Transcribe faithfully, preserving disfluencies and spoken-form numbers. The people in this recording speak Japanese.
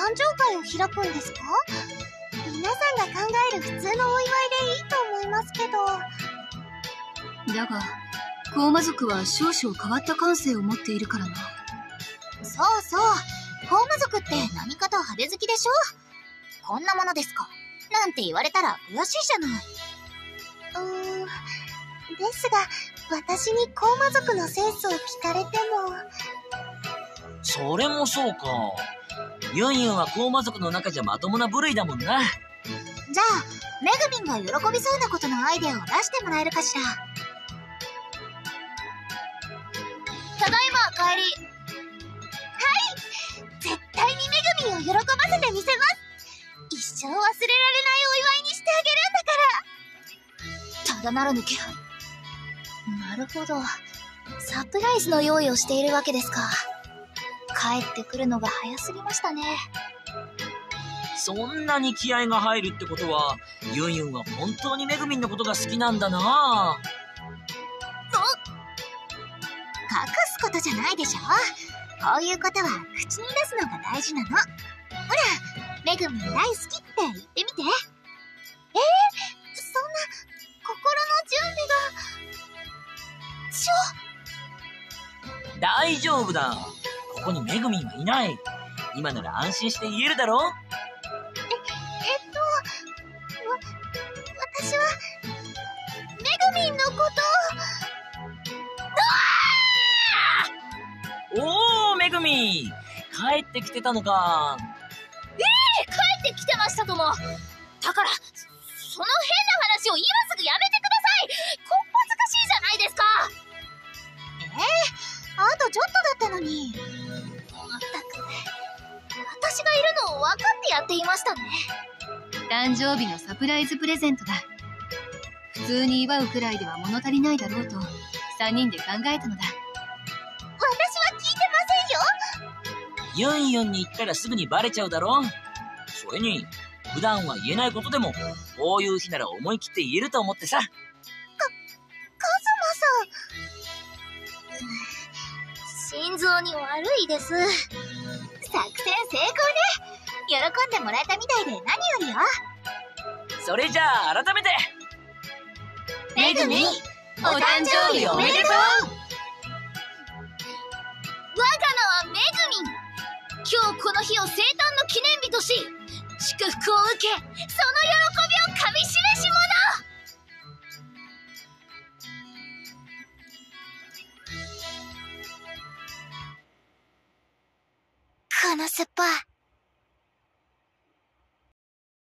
誕生会を開くんですか？皆さんが考える普通のお祝いでいいと思いますけど。 だが高魔族は少々変わった感性を持っているからな。 そうそう、高魔族って何かと派手好きでしょ。こんなものですかなんて言われたら悔しいじゃない。うーん、ですが私に高魔族のセンスを聞かれても。 それもそうか。ユンユンは高魔族の中じゃまともな部類だもんな。 じゃあめぐみんが喜びそうなことのアイデアを出してもらえるかしら。ただいま帰り。はい、絶対にめぐみんを喜ばせてみせます。一生忘れられないお祝いにしてあげるんだから。ただならぬ気配。なるほど、サプライズの用意をしているわけですか。帰ってくるのが早すぎましたね。 そんなに気合が入るってことは、ユンユンは本当にめぐみんのことが好きなんだな。 隠すことじゃないでしょ。こういうことは口に出すのが大事なの。ほら、めぐみん大好きって言ってみて。えー、そんな心の準備が。ちょ。 大丈夫だ。ここにめぐみんはいない。今なら安心して言えるだろ。 え、えっと、わ、私は、めぐみんのことを。おー、めぐみん、帰ってきてたのか。 ええー、帰ってきてましたとも。だから、その変な話を今すぐやめてください。こっぱずかしいじゃないですか。えー、あとちょっとだったのに。まったく、私がいるのを分かってやっていましたね。 誕生日のサプライズプレゼントだ。普通に祝うくらいでは物足りないだろうとさんにんで考えたのだ。 私は聞いてませんよ。 ユンユンに言ったらすぐにバレちゃうだろ。それに普段は言えないことでもこういう日なら思い切って言えると思ってさ。か、カズマさん。心臓に悪いです。作戦成功ね。喜んでもらえたみたいで何よりよ。 それじゃあ改めてめぐみん、お誕生日おめでとう。我が名はめぐみん。今日この日を生誕の記念日とし、祝福を受け、その喜びをかみしめし者。このスッパ